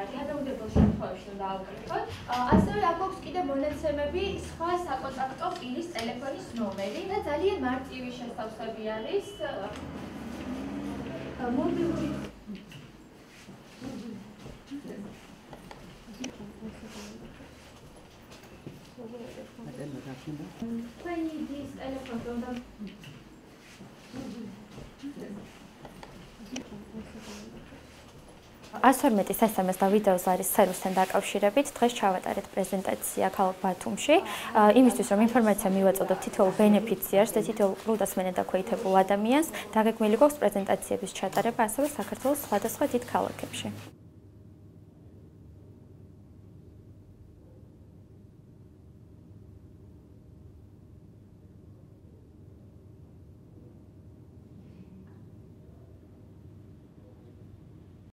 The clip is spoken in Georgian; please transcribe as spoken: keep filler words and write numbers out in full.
მაგარი ადრეულებელ შემთხვევებში უნდა დავუკითხოთ. ასევე აქ გვაქვს კიდე მონაცემები სხვა საკონტაქტო პირის ტელეფონის ნომერი და ძალიან მარტივი შესავსები არის მობილური თქვენი ის ტელეფონი უნდა ას ორმეტი ეს ემ ეს და ვიდეოს არის სერვისთან დაკავშირებით. დღეს ჩავატარეთ პრეზენტაცია ქალაქ ბათუმში. იმისთვის რომ ინფორმაცია მივაწოდოთ თითოეულ ბენეფიციარს და თითოეულ კლუდასმენად დაქვეითებულ ადამიანს, დაგეგმილი გვაქვს პრეზენტაციების ჩატარება ასევე საქართველოს სხვადასხვა დიდ ქალაქებში.